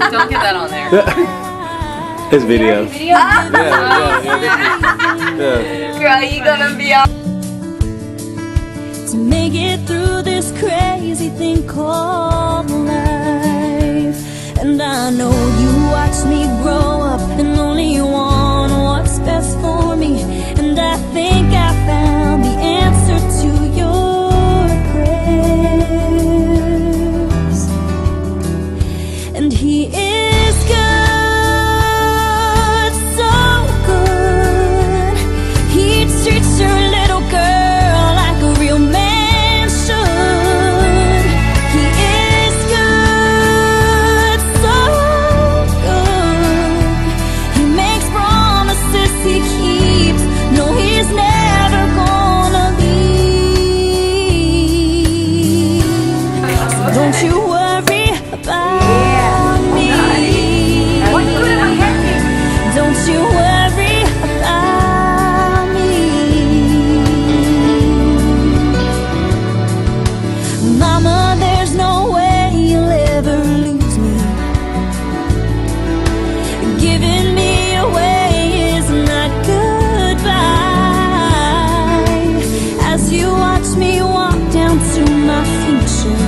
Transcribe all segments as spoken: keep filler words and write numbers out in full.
Don't get that on there. His video. Video? Yeah, yeah, yeah, yeah. Girl, you gonna be on. To make it through this crazy thing called life. And I know you watched me grow up and only want what's best for me. And I think I found the answer to your prayers. And he is good, so good. He treats your little girl like a real man should. He is good, so good. He makes promises he keeps. No, he's never gonna leave. So don't you worry about me. Don't you worry about me. Mama, there's no way you'll ever lose me. Giving me away is not goodbye. As you watch me walk down to my future,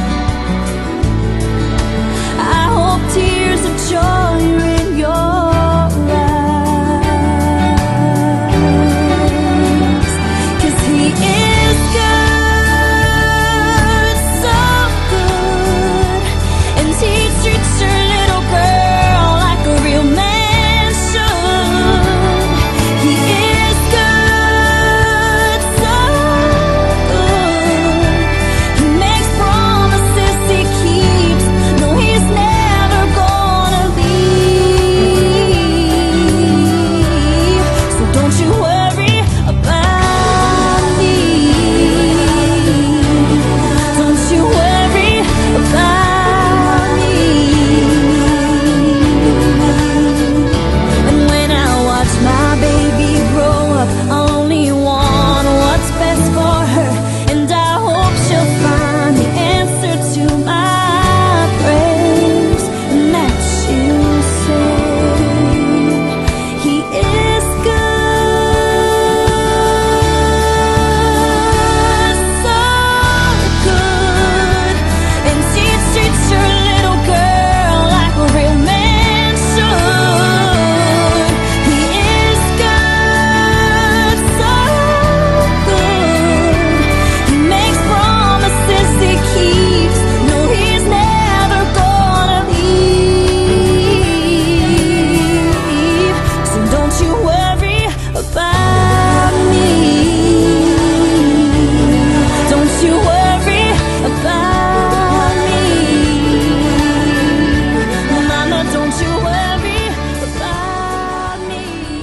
I hope tears of joy are in your eyes. 'Cause he is good, so good. And he treats your little girl like a real man should. He is good, so good. He makes promises he keeps. No, he's never gonna leave. So don't you worry about me. Don't you worry about me. And when I watch my baby grow up, I only want what's best for her. And I hope she'll find the answer to my prayers. And that she'll say, he is good, so good. And he treats your little girl like a real man should. He is good, so good. He makes promises he keeps. No, he's never gonna leave. So don't you worry about me. Don't you worry about me. Mama, don't you worry about me.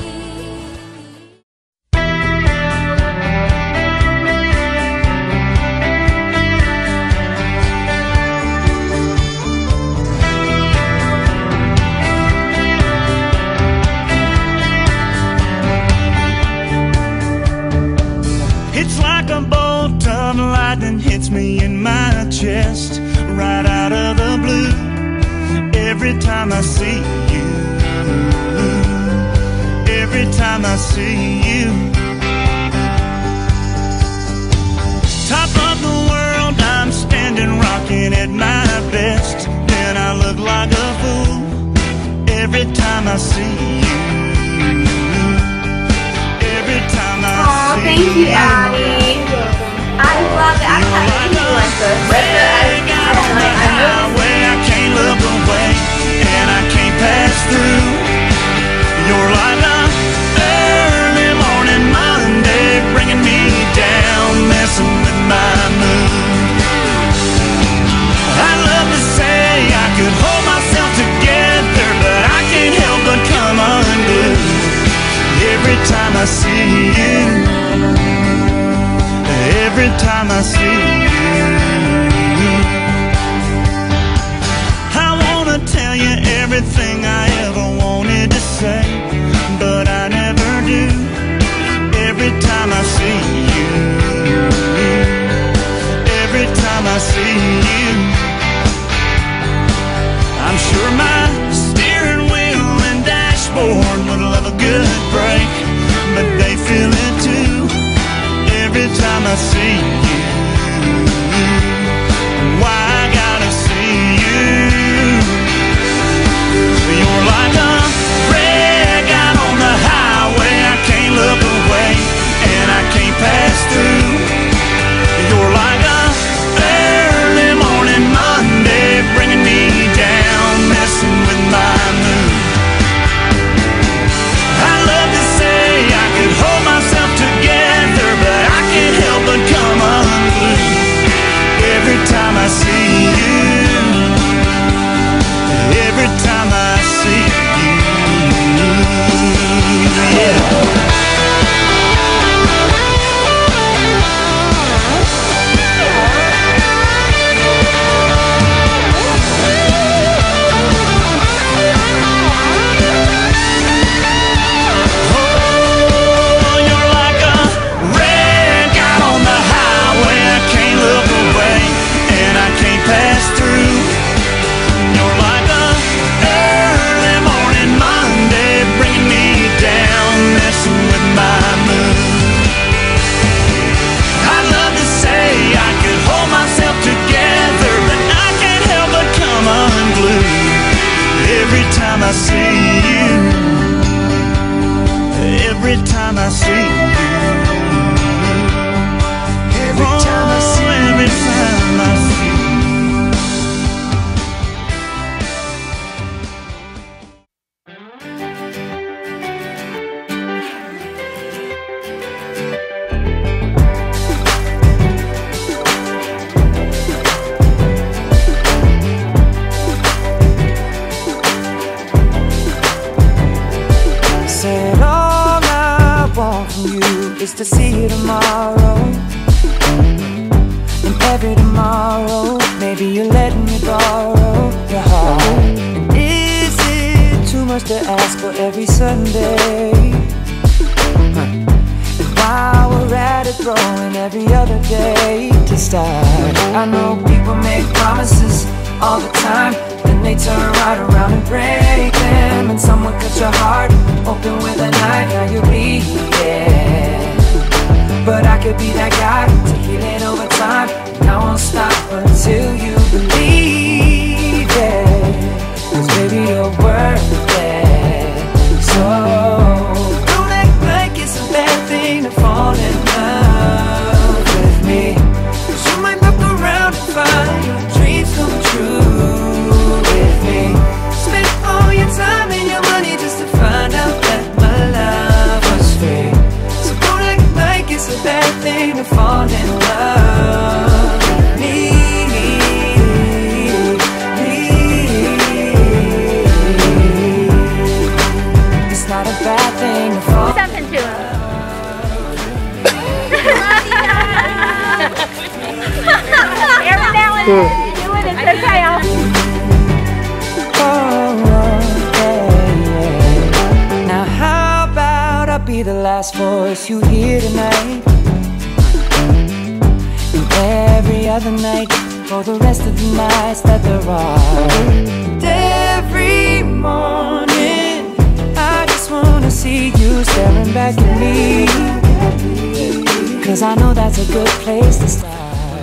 It's like a bolt of lightning hits me in my chest, right out of the blue. Every time I see you, every time I see you. Top of the world, I'm standing rocking at my best. Then I look like a fool every time I see you. Every time I Aw, see thank you, you. Addie. I love it. I'm not eating like this. Right there, Addie. I know. Way I can't look away, and I can't pass through. You're like a early morning Monday, bringing me down, messing with my mood. I'd love to say I could hold myself together, but I can't help but come unglued every time I see you. Every time I see you, I wanna tell you everything I ever wanted to say, but I never do. Every time I see you, every time I see you, I'm sure my I see you. Why I gotta see you. You're like a red guy on the highway. I can't look away and I can't pass through. You're like a early morning Monday, bringing me down, messing with my mood. I love to say I could hold myself together, but I can't help but come unglued every time I see you. Every time I see you, yeah. Every time I see you, every time I see you, every time I see you, every time I see you. Is to see you tomorrow, and every tomorrow, maybe you're letting me borrow your heart. And is it too much to ask for every Sunday? Huh. And while we're at it, throwing every other day to start. I know people make promises all the time, then they turn right around and break them. And someone cut your heart open with a knife, now you're bleeding. But I could be that guy to heal it over time, and I won't stop until you believe it. Cause baby, you're worth it. So don't act like it's a bad thing to fall in love with me. Cause you might look around and find your dreams come true with me. Spend all your time and your money just to find out that my love was free. It's a bad thing to fall in love with me, me. It's not a bad thing to fall in love. Something to him. Every now and then you do it, it's okay. I'll... Oh, yeah, yeah. Now how about I be the last voice you hear tonight, and every other night for the rest of the nights that there are. And every morning I just wanna see you staring back at me, cause I know that's a good place to start.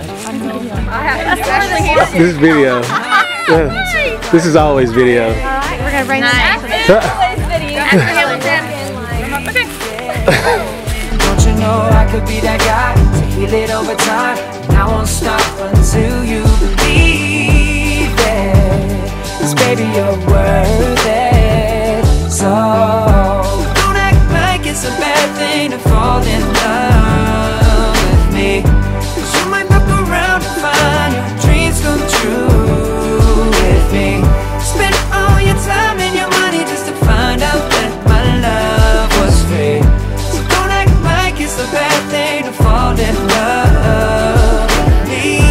This is video. Yeah. This is always video. Alright, we're gonna bring nice. This always video. Okay. Don't you know I could be that guy to heal it over time, and I won't stop until you believe it. Cause baby, you're worth it. So don't act like it's a bad thing to fall in love with me. Cause you might look around and find your dreams come true with me. Spend all your time and your money just to find out that my love was free. So don't act like it's a bad thing to fall in love with me,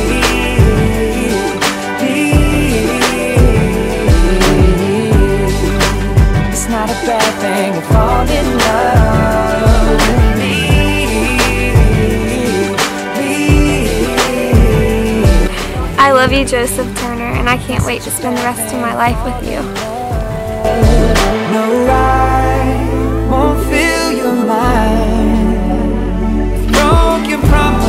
me. It's not a bad thing to fall in love with me, me. I love you, Joseph Turner, and I can't wait to spend the rest of my life with you. No, I won't fill your mind with broken promises.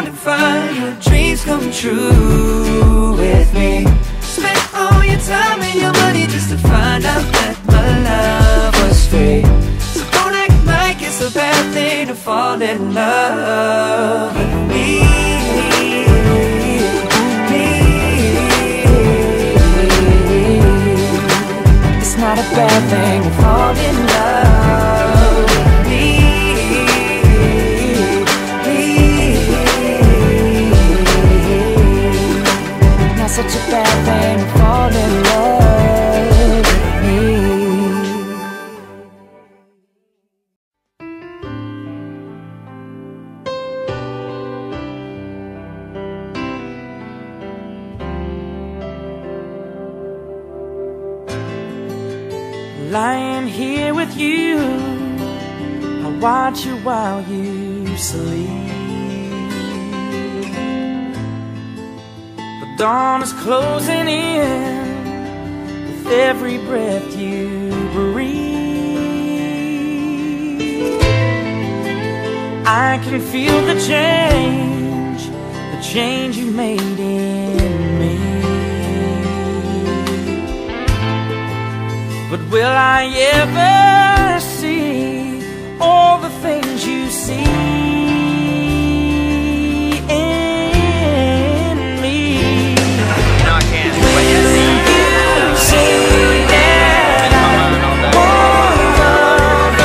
to find your dreams come true with me. Spent all your time and your money just to find out that my love was free. So don't act like it's a bad thing to fall in love with me. It's not a bad thing to fall in love with me. Not such a bad thing to fall in love with me. Lying here with you, I watch you while you sleep. The dawn is closing in with every breath you breathe. I can feel the change, the change you made in me. But will I ever see all the things you see in me? No, I can't. When you say that I'm one of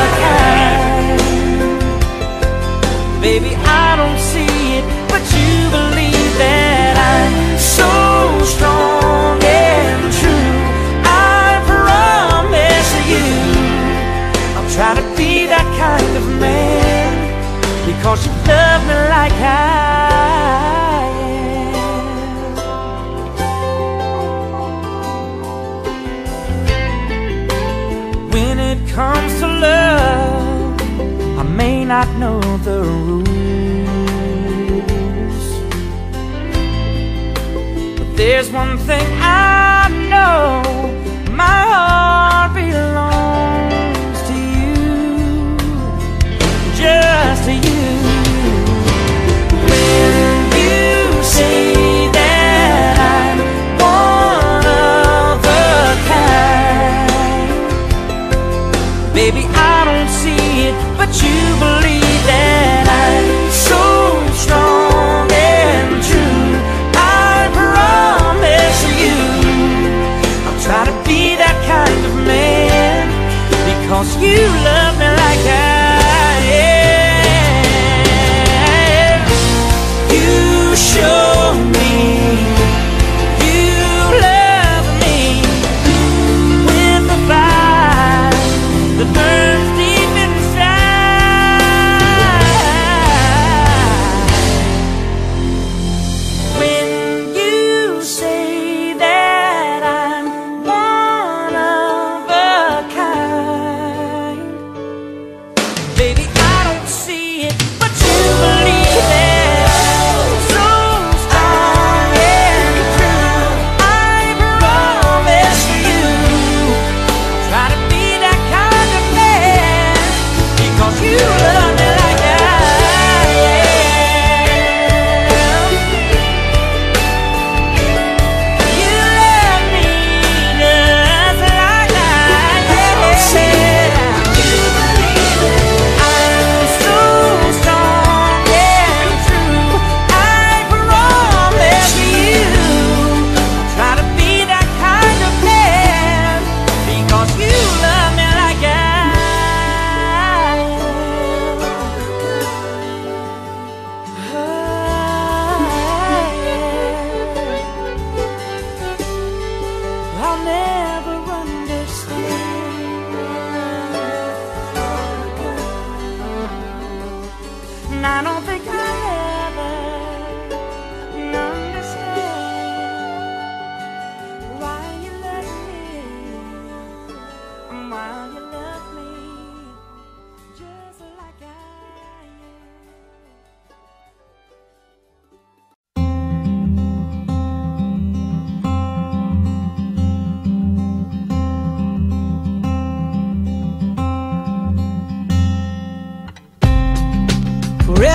a kind, baby, I don't see it, but you believe that I'm so strong and true. Try to be that kind of man, because you love me like I am. When it comes to love, I may not know the rules, but there's one thing I know: my heart belongs to you, just to you. When you say that I'm one of a kind, baby, I don't see it, but you believe that I'm so strong and true. I promise you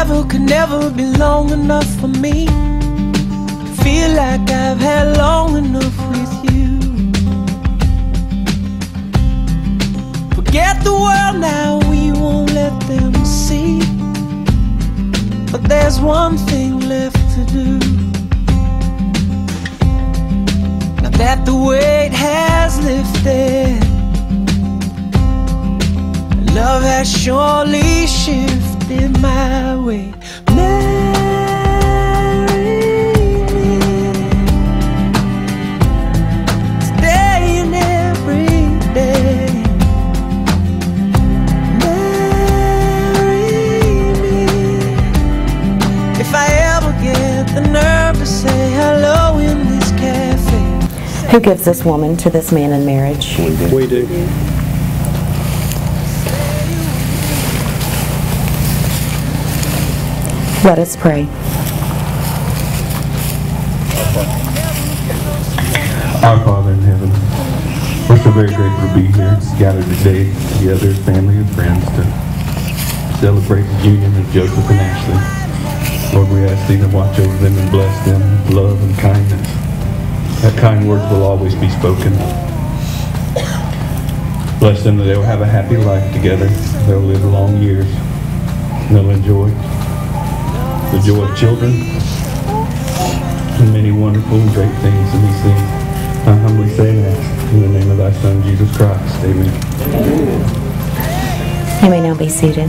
Forever could never be long enough for me. Feel like I've had long enough with you. Forget the world now, we won't let them see. But there's one thing left to do. Now that the weight has lifted, love has surely shifted my way. Marry me, staying every day. Marry me, if I ever get the nerve to say hello in this cafe. Who gives this woman to this man in marriage? We do. We do. Let us pray. Our Father in heaven, we're so very grateful to be here, gathered today together, family and friends, to celebrate the union of Joseph and Ashley. Lord, we ask Thee to watch over them and bless them with love and kindness. That kind words will always be spoken. Bless them that they'll have a happy life together. They'll live long years. And they'll enjoy the joy of children and many wonderful and great things in these things. I humbly say and ask in the name of Thy Son, Jesus Christ. Amen. Amen. You may now be seated.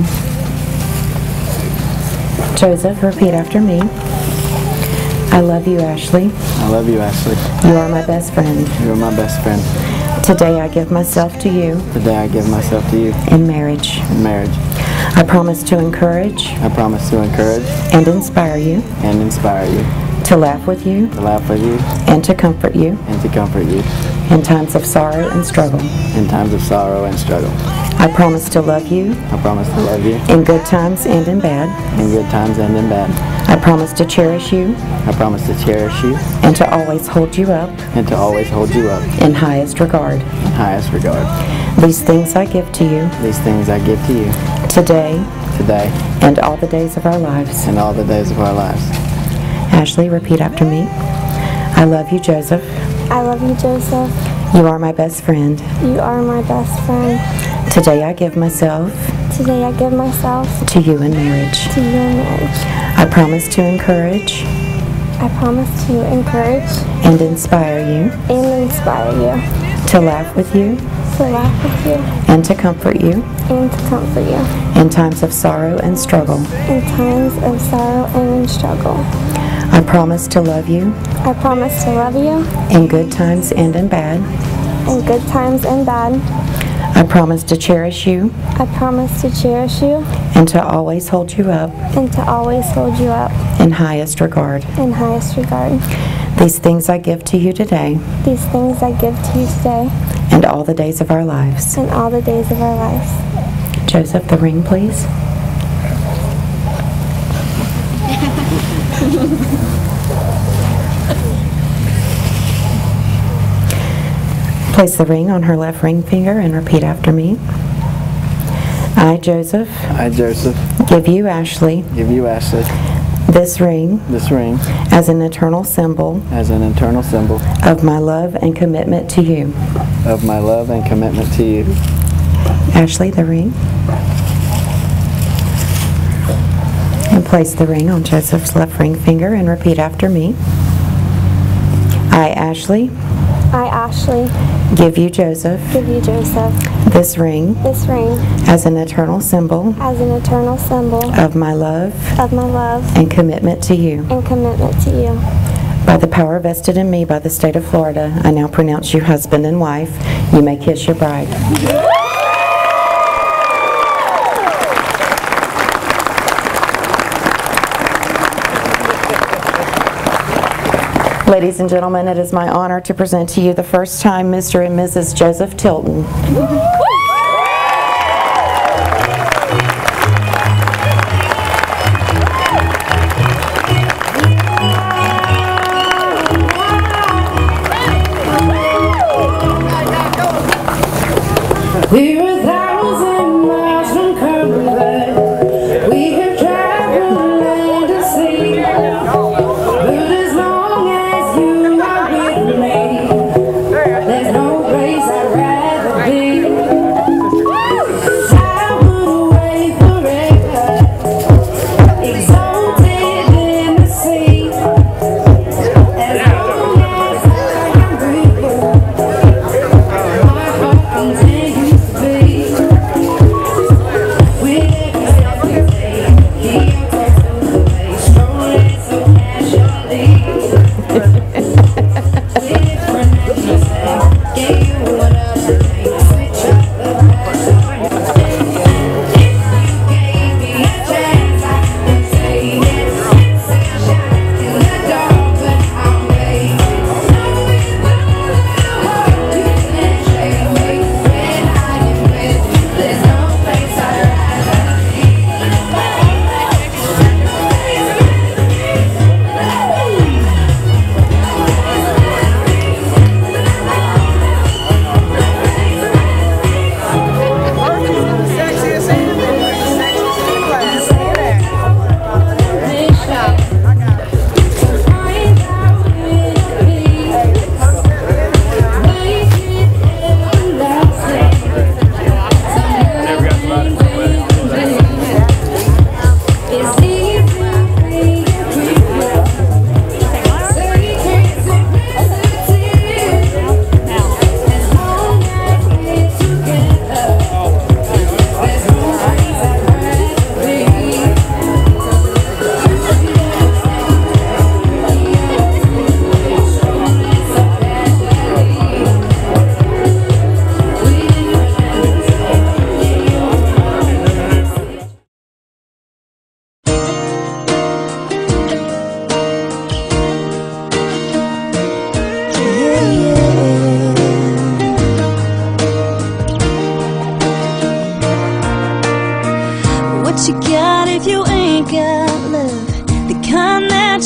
Joseph, repeat after me. I love you, Ashley. I love you, Ashley. You are my best friend. You are my best friend. Today I give myself to you. Today I give myself to you. In marriage. In marriage. I promise to encourage. I promise to encourage. And inspire you. And inspire you. To laugh with you. To laugh with you. And to comfort you. And to comfort you. In times of sorrow and struggle. In times of sorrow and struggle. I promise to love you. I promise to love you. In good times and in bad. In good times and in bad. I promise to cherish you. I promise to cherish you. And to always hold you up. And to always hold you up. In highest regard. In highest regard. These things I give to you. These things I give to you. Today. Today. And all the days of our lives. And all the days of our lives. Ashley, repeat after me. I love you, Joseph. I love you, Joseph. You are my best friend. You are my best friend. Today I give myself. Today I give myself. To you in marriage. To you in marriage. I promise to encourage. I promise to encourage. And inspire you. And inspire you. To laugh with you. To laugh with you. And to comfort you. And to comfort you. In times of sorrow and struggle. In times of sorrow and in struggle. I promise to love you. I promise to love you. In good times and in bad. In good times and bad. I promise to cherish you. I promise to cherish you. And to always hold you up. And to always hold you up. In highest regard. In highest regard. These things I give to you today. These things I give to you today. And all the days of our lives. And all the days of our lives. Joseph, the ring, please. Place the ring on her left ring finger and repeat after me. I, Joseph. I, Joseph. Give you, Ashley. Give you, Ashley. This ring. This ring. As an eternal symbol. As an eternal symbol. Of my love and commitment to you. Of my love and commitment to you. Ashley, the ring. And place the ring on Joseph's left ring finger and repeat after me. I, Ashley. I, Ashley. Give you, Joseph. Give you, Joseph. This ring. This ring. As an eternal symbol. As an eternal symbol. Of my love. Of my love. And commitment to you. And commitment to you. By the power vested in me by the state of Florida, I now pronounce you husband and wife. You may kiss your bride. Ladies and gentlemen, it is my honor to present to you the first time Mister and Missus Joseph Tilton. We're a thousand miles from Cumberland. We have traveled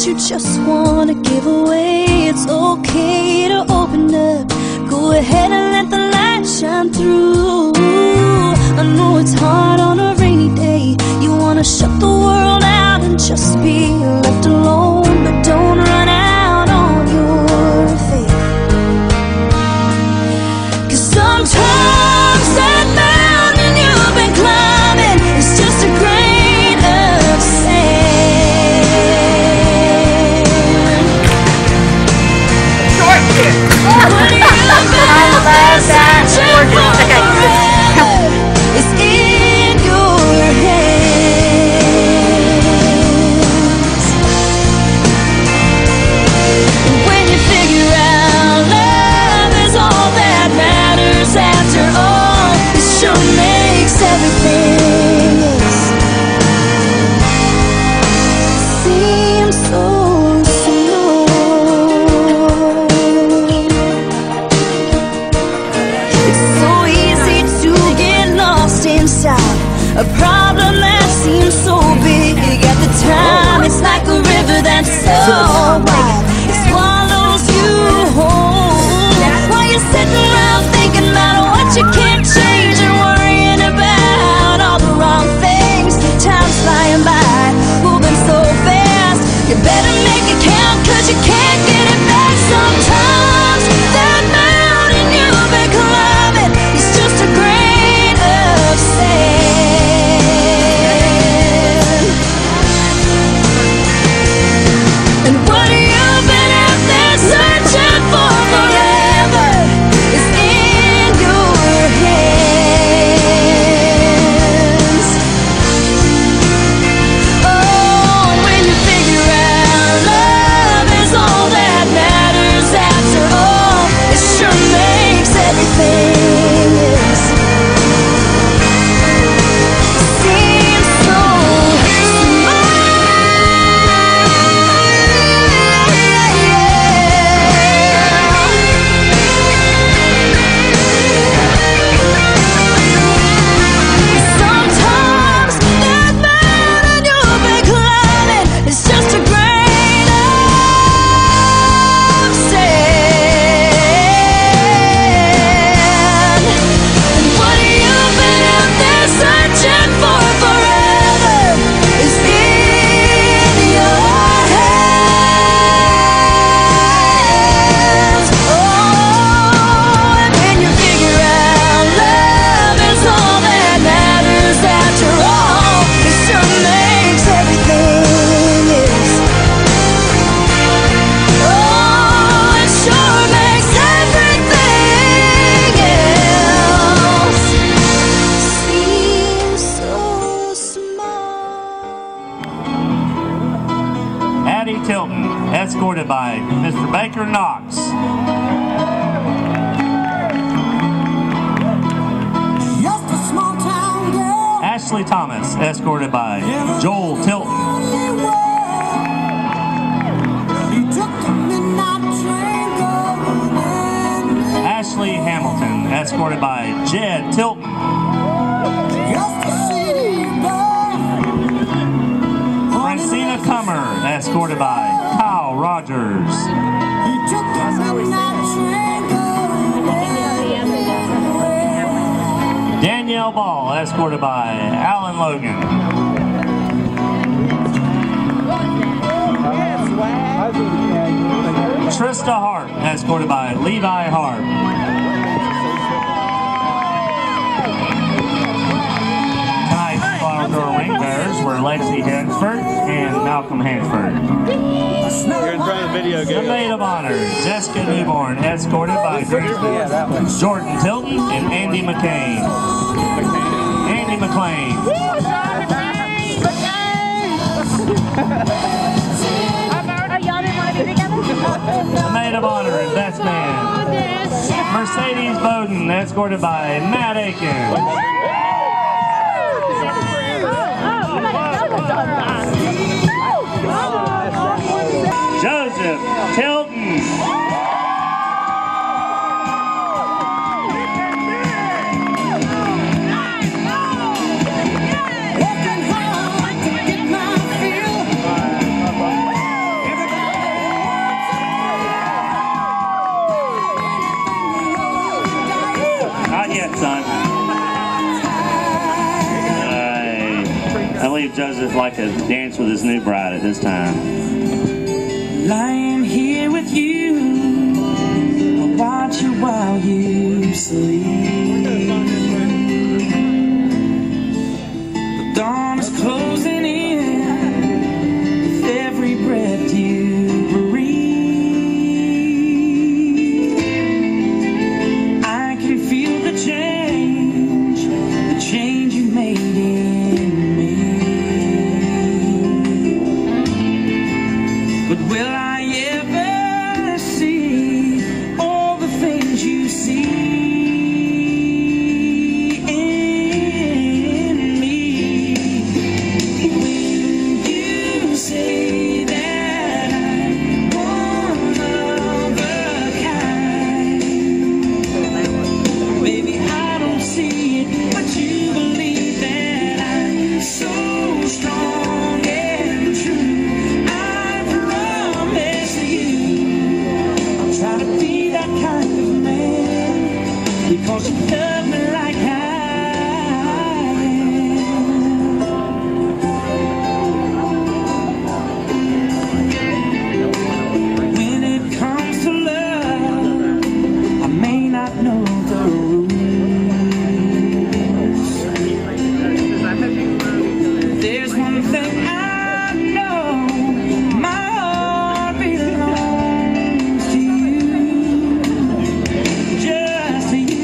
you just wanna give away. It's okay to open up. Go ahead and let the light shine through. I know it's hard on a rainy day. You wanna shut the world out and just be left alone, but don't run out on your faith. 'Cause sometimes that mountain you've been climbing is just a grain of sand. Short tip. I love that. Okay. It's in your hands. When you figure out love is all that matters after all, it sure makes everything else seem so small. It's so easy to get lost inside a problem that seems so big at the time. It's like a river that's so wide, it swallows you whole. While you're sitting around thinking about what you can't change and worrying about all the wrong things. Time's flying by, moving so fast. You better make it count, 'cause you can't get it back. Sometimes that mountain you've been climbing is just a grain of sand. And what you've been out there searching for forever is in your hands. Oh, when you figure out love is all that matters after all, it sure makes everything else seem so sometimes that mountain you've been climbing is just a grain of sand. And what you've been out there searching for forever is in your hands. Oh, and when you figure out love is all that matters after all, it sure makes everything else. Oh, it sure makes everything else seem so small. Addie Tilton, escorted by Mister Baker Knox. Just a small town girl. Ashley Thomas, escorted by Joel Tilton. He took the midnight train going in. Ashley Hamilton, escorted by Jed Tilton. Just a city boy. Francina Cummer, escorted by Kyle Rogers. He took the midnight train going in. Danielle Ball, escorted by Alan Logan. Trista Hart, escorted by Levi Hart. Tonight's Flower Girl ring bearers were Lexi Hansford and Malcolm Hansford. You're in front of the video The game. maid of honor, Jessica Newborn, escorted by Jordan Tilton and Andy McCain. Andy McClain. The maid of honor and best man, Mercedes Bowden, escorted by Matt Aiken. Joseph Tilton. does it like a dance with his new bride at this time. Lying here with you, I'll watch you while you sleep. The dawn is closing in with every breath you breathe. I can feel the change, the change you made in me. But will I ever see all the things you see in me? When you say that I'm one of a kind, baby, I don't see it, but you believe that I'm so strong and true. Because you love me like I am. When it comes to love, I may not know the rules. There's one thing I know, my heart belongs to you. Just to you.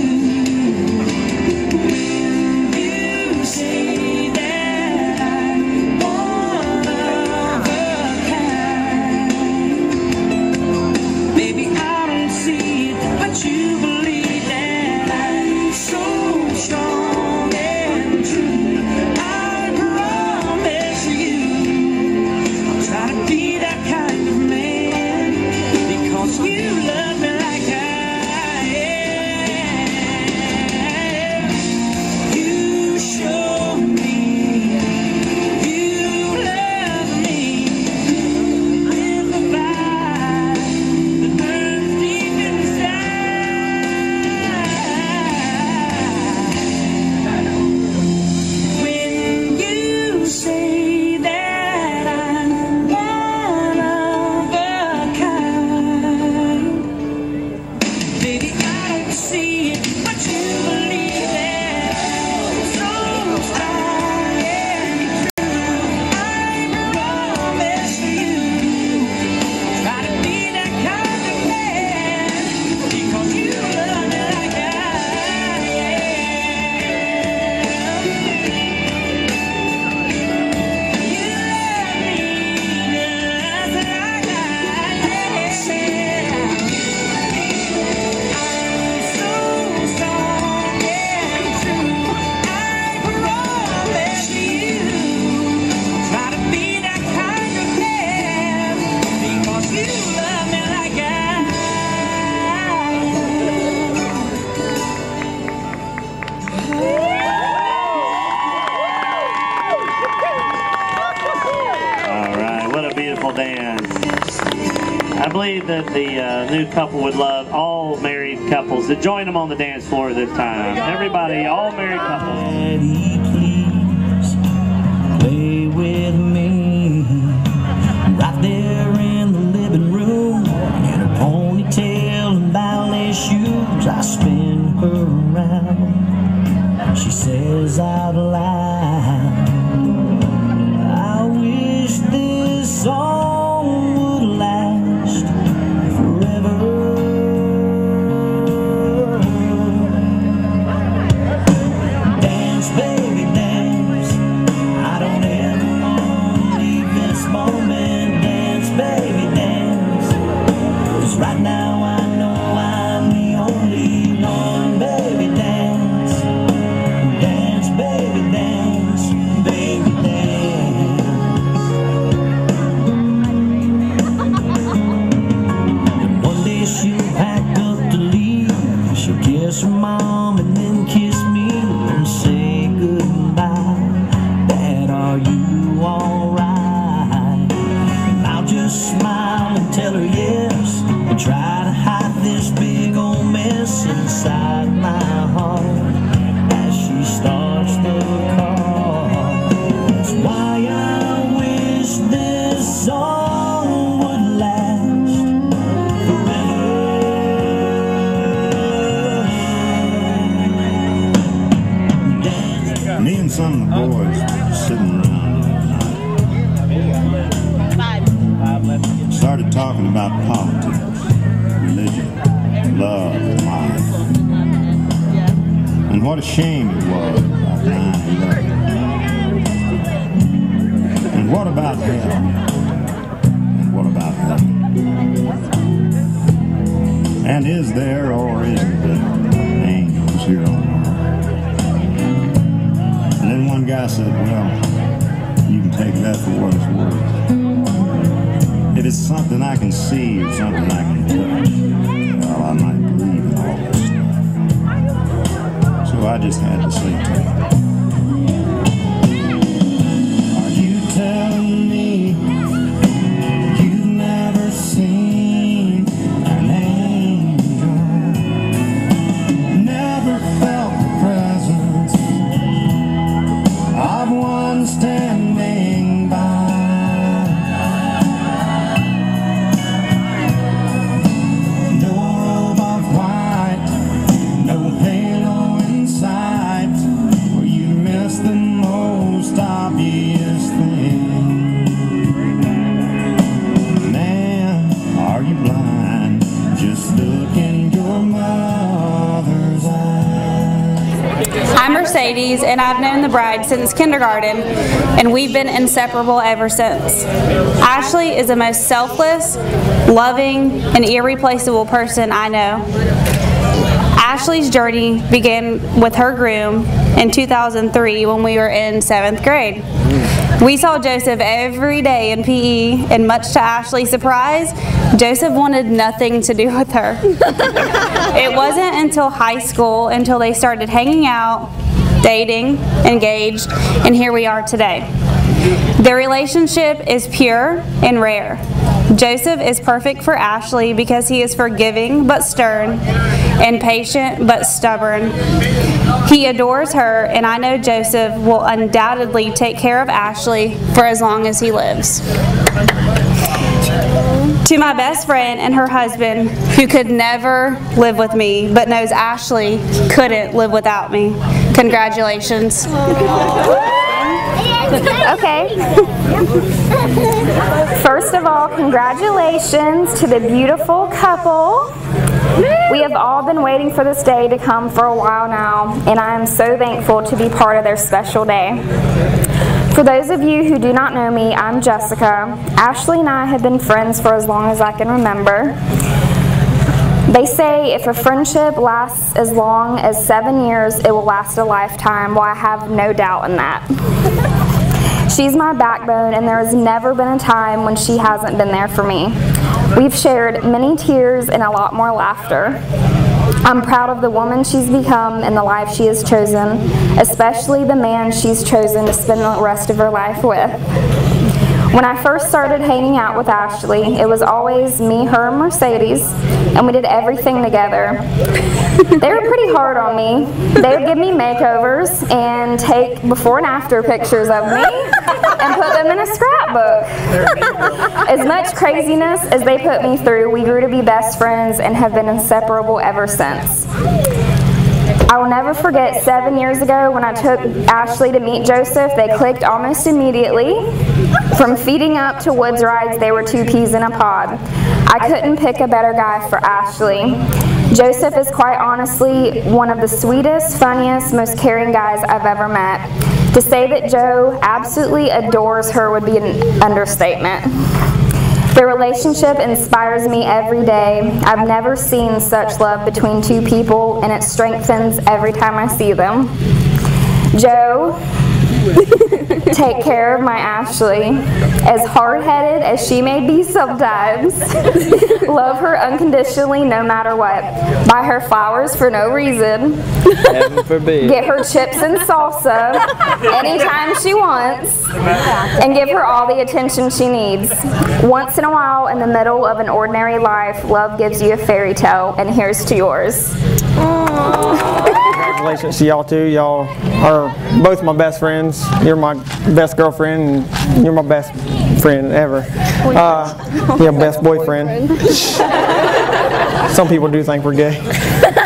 Dance. I believe that the uh, new couple would love all married couples to join them on the dance floor this time. Everybody, all married couples. Please play with me right there in the living room. In her ponytail and ballet shoes, I spin her around. She says out loud, I wish this song would last forever. Dance, baby, some of the boys sitting around tonight. Started talking about politics, religion, love, life. And what a shame it was about nine eleven. And what about hell? And what about heaven? And is there or isn't there angels here on earth? And then one guy said, well, you can take that for what it's worth. If it's something I can see or something I can touch, well, I might believe in all this stuff. So I just had to say to him, are you telling me you've never seen an angel, never felt the presence of one standing by? No robe of white, no halo in sight, where you miss the most obvious thing. Man, are you blind? Just look in your mother's eyes. I'm Mercedes, and I've known the bride since kindergarten, and we've been inseparable ever since. Ashley is the most selfless, loving, and irreplaceable person I know. Ashley's journey began with her groom in two thousand three when we were in seventh grade. We saw Joseph every day in P E, and much to Ashley's surprise, Joseph wanted nothing to do with her. It wasn't until high school until they started hanging out, dating, engaged, and here we are today. Their relationship is pure and rare. Joseph is perfect for Ashley because he is forgiving but stern and patient but stubborn. He adores her, and I know Joseph will undoubtedly take care of Ashley for as long as he lives. To my best friend and her husband, who could never live with me but knows Ashley couldn't live without me, congratulations. Okay. First of all, congratulations to the beautiful couple. We have all been waiting for this day to come for a while now, and I am so thankful to be part of their special day. For those of you who do not know me, I'm Jessica. Ashley and I have been friends for as long as I can remember. They say if a friendship lasts as long as seven years, it will last a lifetime. Well, I have no doubt in that. She's my backbone, and there has never been a time when she hasn't been there for me. We've shared many tears and a lot more laughter. I'm proud of the woman she's become and the life she has chosen, especially the man she's chosen to spend the rest of her life with. When I first started hanging out with Ashley, it was always me, her, and Mercedes, and we did everything together. They were pretty hard on me. They would give me makeovers and take before and after pictures of me and put them in a scrapbook. As much craziness as they put me through, we grew to be best friends and have been inseparable ever since. I will never forget seven years ago when I took Ashley to meet Joseph. They clicked almost immediately. From feeding up to woods rides, they were two peas in a pod. I couldn't pick a better guy for Ashley. Joseph is quite honestly one of the sweetest, funniest, most caring guys I've ever met. To say that Joe absolutely adores her would be an understatement. Their relationship inspires me every day. I've never seen such love between two people, and it strengthens every time I see them. Joe, take care of my Ashley. As hard-headed as she may be sometimes, love her unconditionally no matter what. Buy her flowers for no reason. Heaven forbid. Get her chips and salsa anytime she wants. And give her all the attention she needs. Once in a while, in the middle of an ordinary life, love gives you a fairy tale, and here's to yours. Congratulations to y'all too. Y'all are both my best friends. You're my best girlfriend, and you're my best friend ever. Uh, yeah, best boyfriend. Some people do think we're gay.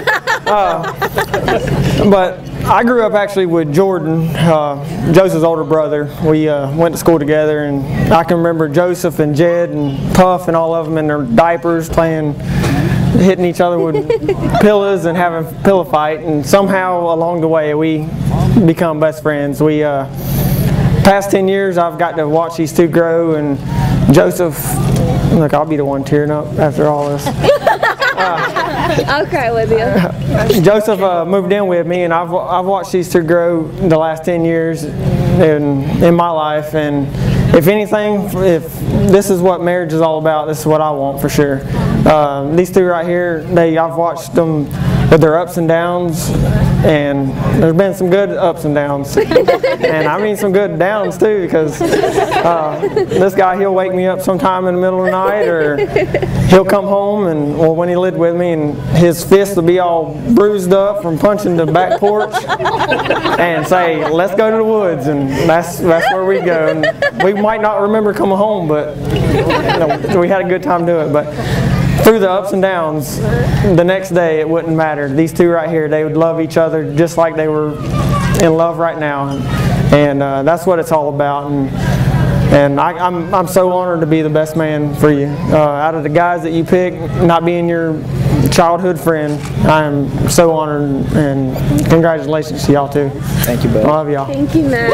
Uh, but I grew up actually with Jordan, uh, Joseph's older brother. We uh, went to school together, and I can remember Joseph and Jed and Puff and all of them in their diapers playing, hitting each other with pillows and having a pillow fight. And somehow along the way we become best friends. We uh, past ten years I've got to watch these two grow, and Joseph, look, I'll be the one tearing up after all this. Uh, I'll cry with you. Joseph uh, moved in with me, and I've, I've watched these two grow the last ten years in, in my life. And if anything, if this is what marriage is all about, this is what I want for sure. Uh, these two right here, they I've watched them with their ups and downs, and there's been some good ups and downs, and I mean some good downs too, because uh, this guy, he'll wake me up sometime in the middle of the night, or he'll come home, and well, when he lived with me, and his fist will be all bruised up from punching the back porch, and say, let's go to the woods, and that's that's where we go. And we might not remember coming home, but you know, we had a good time doing it. But through the ups and downs, the next day it wouldn't matter. These two right here, they would love each other just like they were in love right now, and uh, that's what it's all about. And and I, I'm I'm so honored to be the best man for you. Uh, out of the guys that you pick, not being your childhood friend, I am so honored, and congratulations to y'all too. Thank you, bud. I love y'all. Thank you, Matt.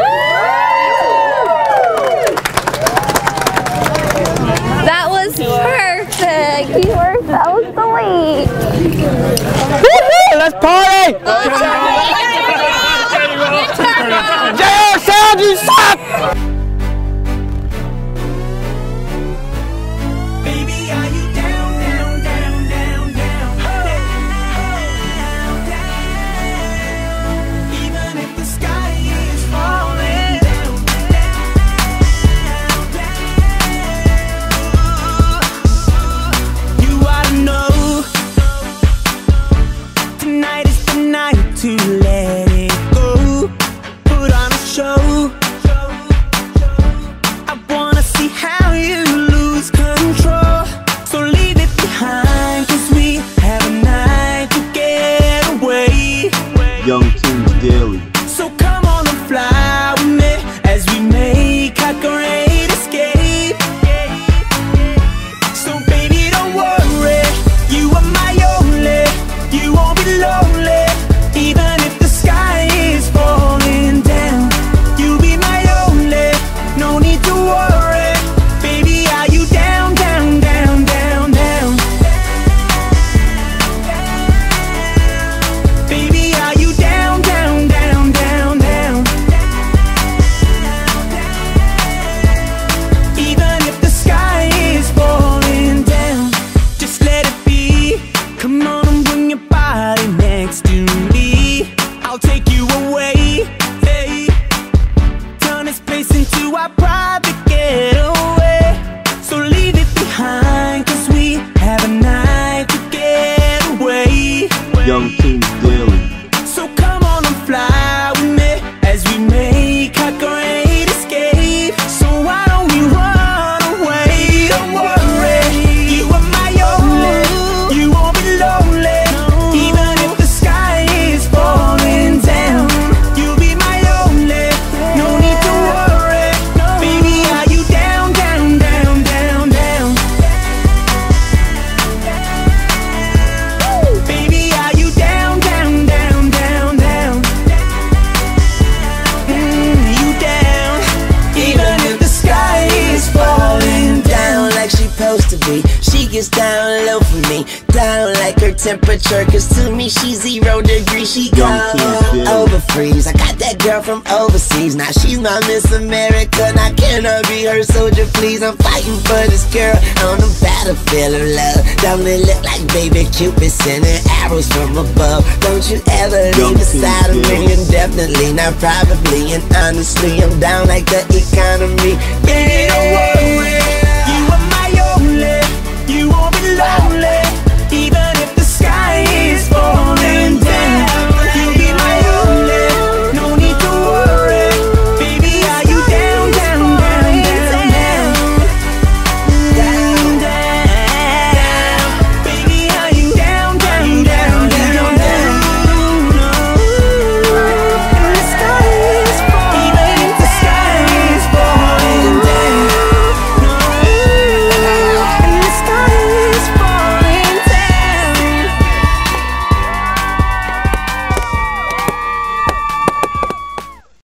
That was perfect. You were so sweet. Let's party! J R Sound, you suck! Baby, are you down, down, down, down, down, down, down? Even if the sky is falling down, down, down. You ought to know tonight is the night to let it go. Put on a show. I wanna see how you lose control. So leave it behind, cause we have a night to get away. Young Kings Daily. So come on and fly with me as we make our great escape. So baby, don't worry, you are my only. You won't be lonely, even if the sky is falling down. You'll be my only, no need to worry. Baby, are you down, down, down, down, down? Baby, are you down, down, down, down, down? Even if the sky is falling down, just let it be. Come on and bring your body next to me. I'll take you away, hey. Turn this place into our private getaway. So leave it behind, cause we have a night to get away. Young Kings Daily. So come on and fly with me as we make our great escape. So why don't we run away? Don't worry, you are my only. You won't be lonely, even if the sky is falling down. You'll be my only, no need to worry. Baby, are you down, down, down, down, down? Baby, are you down, down, down, down, down? Mm, you down, even if the sky is falling down like she supposed to be. She gets down low for me, down like her temperature, cause to me she's zero degrees. She go over freeze. I got that girl from overseas, now she's my Miss America. Now can I be her soldier, please? I'm fighting for this girl on the battlefield of love. Don't it look like baby Cupid sending arrows from above? Don't you ever leave beside of me, indefinitely, not probably, and honestly I'm down like the economy. Baby, don't worry,